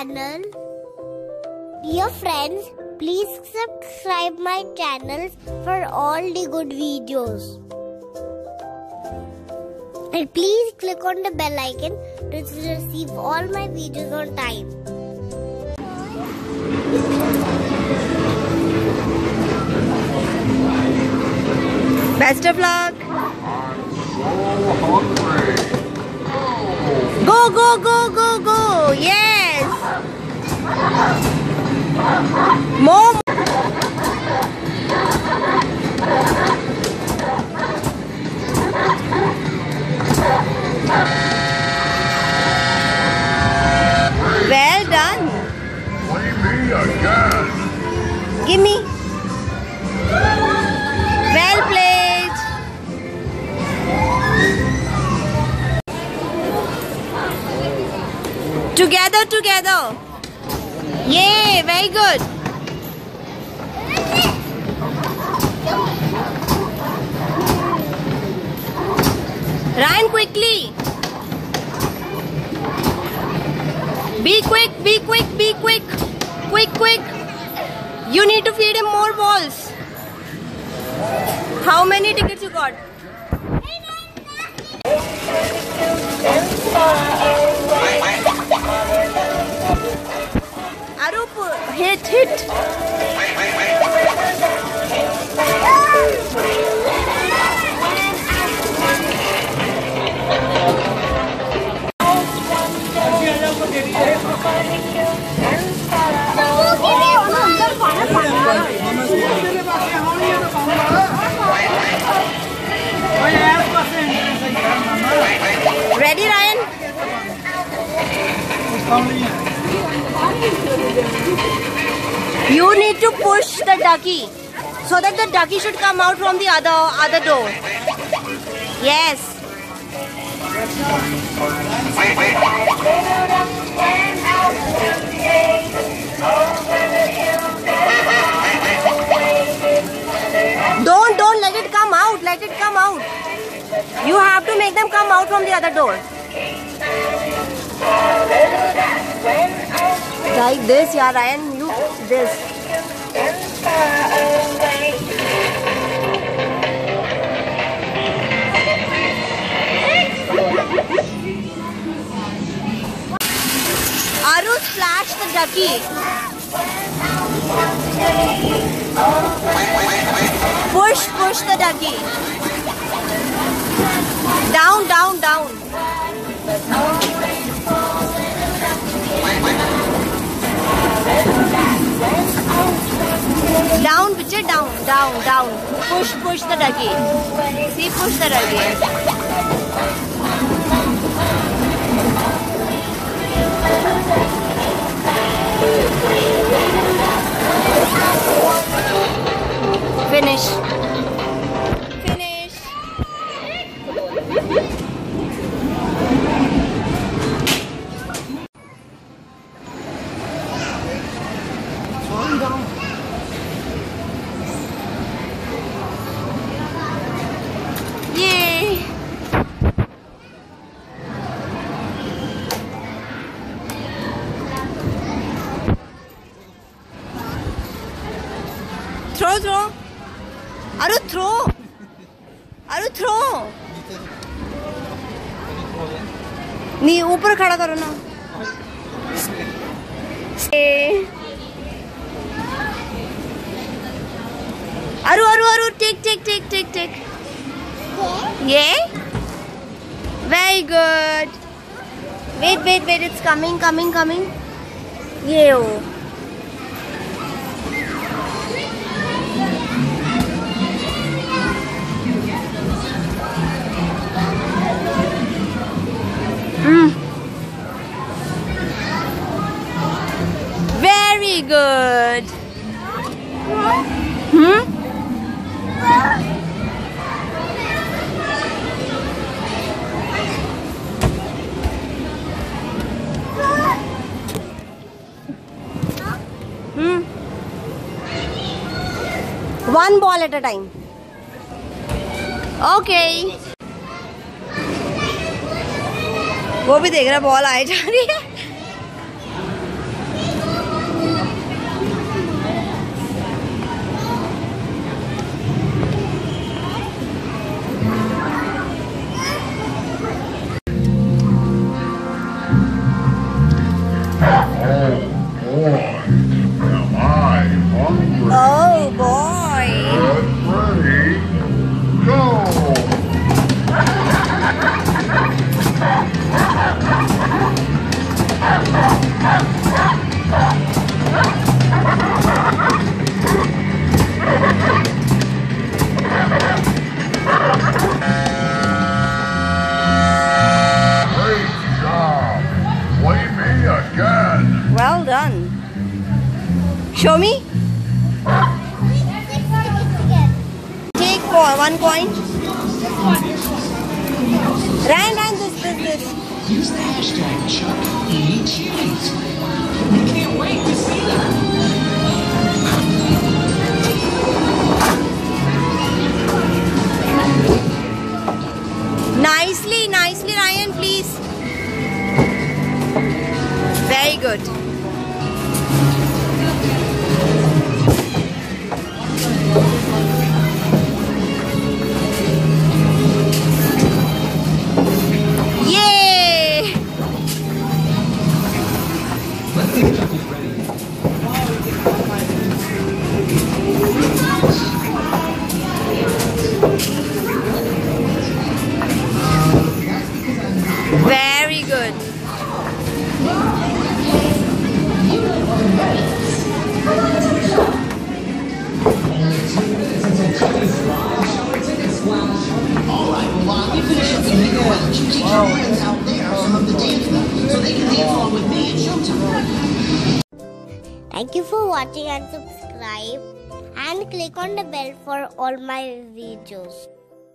channel. Dear friends, please subscribe my channel for all the good videos. And please click on the bell icon to receive all my videos on time. Best of luck. I'm so hungry. Go, go, go, go, go. Yes. More. Well done. Leave me again. Give me. Well played. Together, together. Yay, very good. Ryan, quickly. Be quick, be quick, be quick. Quick, quick. You need to feed him more balls. How many tickets you got? Arup, hit. Ready, Ryan? You need to push the ducky so that the ducky should come out from the other door. Yes. Don't let it come out. Let it come out. You have to make them come out from the other door. Like this, yeah, Ryan. You this. Aru, splash the ducky. Push the ducky. Down. Down, Vijay, down. Push the ducky. See, push the ducky. Finish. Yay! Throw. Aru, throw. नहीं ऊपर खड़ा करो ना. Aru, take. Yeah? Very good. Wait, it's coming. Yeah. Very good. One ball at a time. Okay. वो भी देख रहा ball आए जा रही है. Show me. Take 1 coin. Ryan, this. Use the hashtag #ChuckECheese. We can't wait to see that. Nicely, Ryan, please. Very good. Yay! Very good. Alright, well, while you finish up the video, why don't you teach your friends out there some of the dance moves so they can dance along with me at showtime? Thank you for watching and subscribe and click on the bell for all my videos.